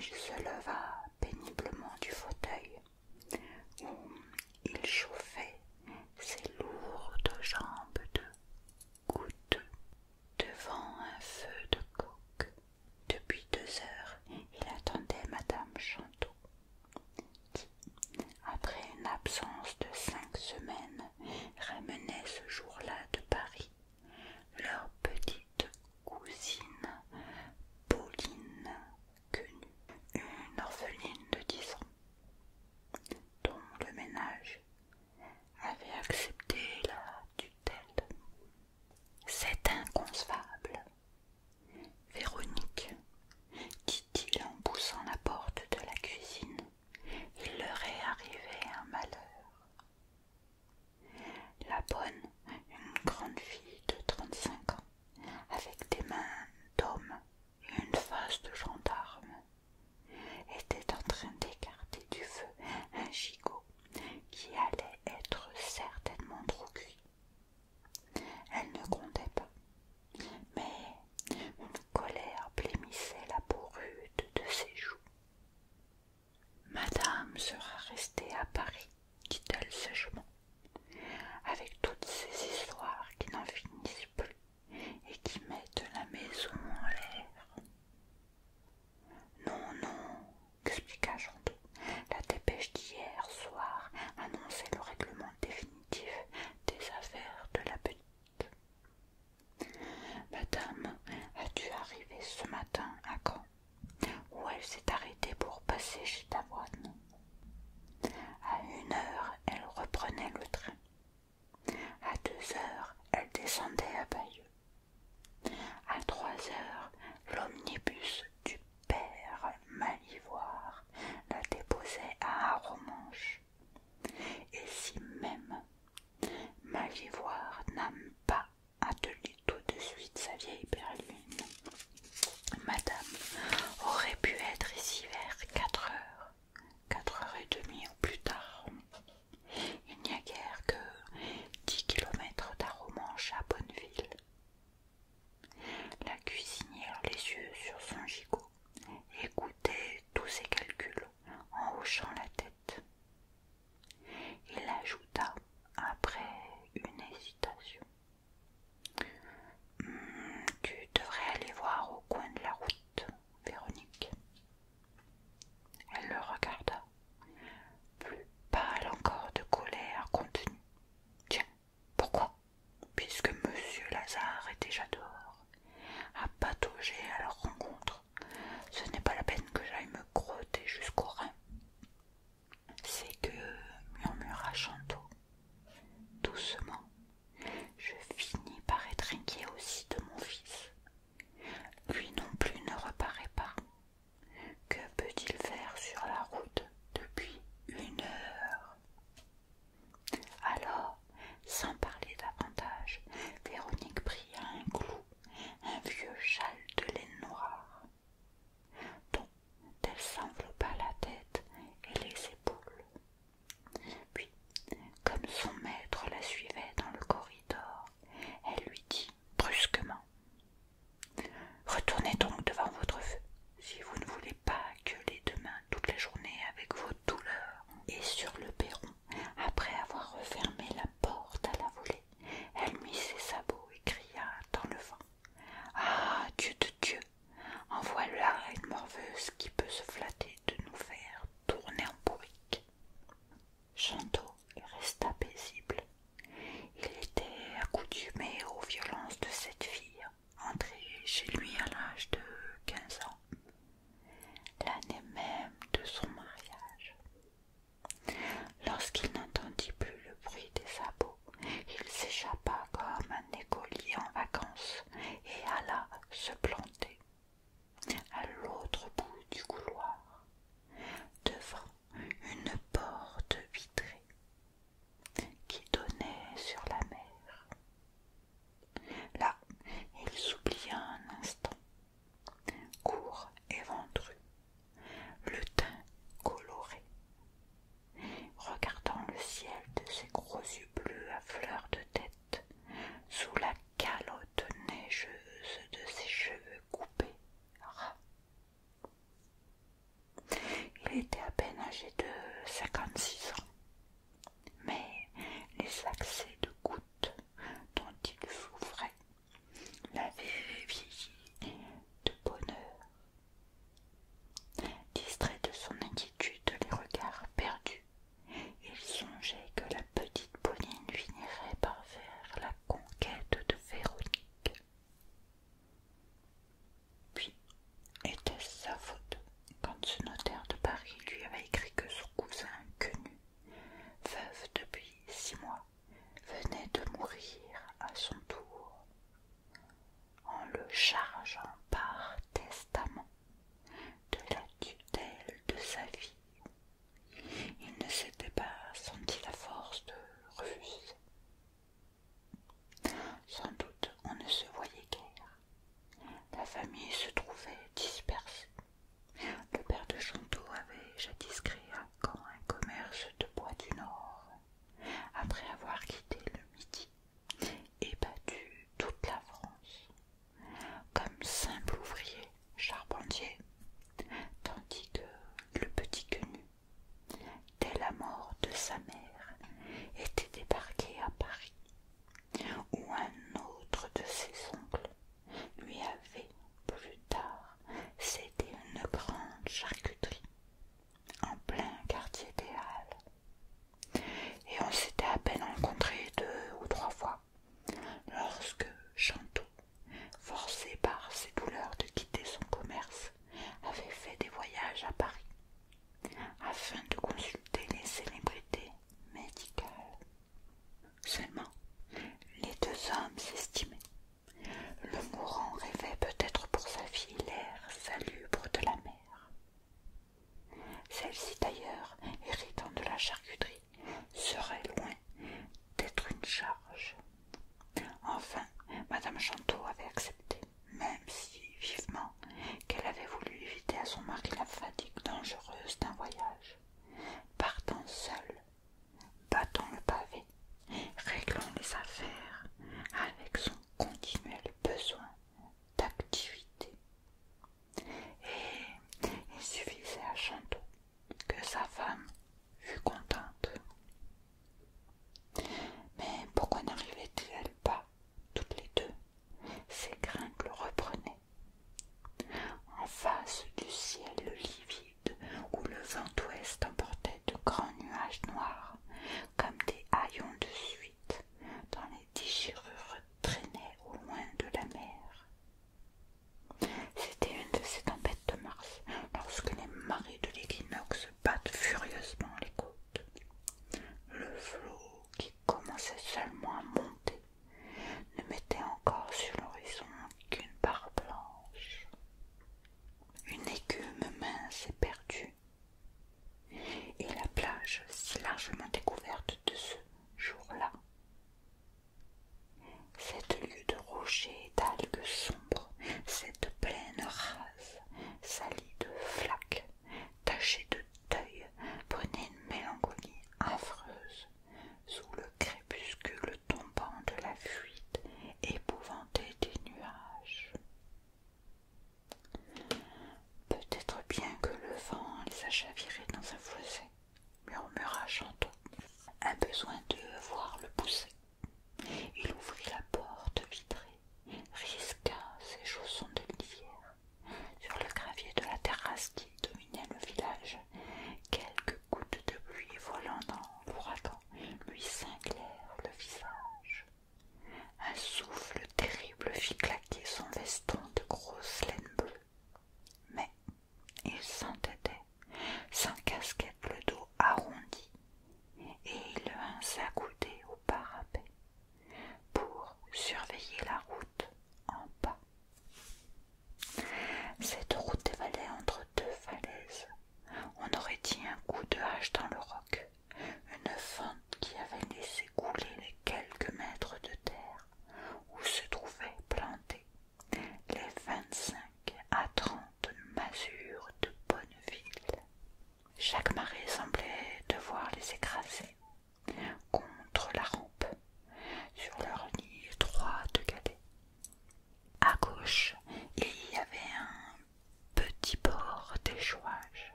Il se leva péniblement du fauteuil où il chauffait ses lourdes jambes de goutte devant un feu de coke. Depuis 2 heures, il attendait Madame Chanteau, qui, après une absence de 5 semaines, ramenait ce jour-là de Paris leur petite cousine Pauline Quenu, une orpheline de 10 ans, dont le ménage avait accepté la tutelle. C'est inconcevable, Véronique, dit-il en poussant la porte de la cuisine, il leur est arrivé un malheur. La bonne, une grande fille de 35 ans, avec des mains d'homme et une face de gendarme, était en train d'écarter du feu un gigot qui allait être certainement trop cuit. Elle ne grondait pas, mais une colère blêmissait la peau rude de ses joues. Madame sera restée à Paris, dit-elle sèchement, avec toutes ces histoires qui n'en finissent plus et qui mettent la maison en l'air. Non, non, expliqua Chanteau, la dépêche d'hier soir annonçait le règlement définitif des affaires de la petite. Madame a dû arriver ce matin à Caen, où elle s'est arrêtée pour passer chez Tavoine. À 1 heure, elle reprenait le train. À 2 heures, elle descendait à Paris.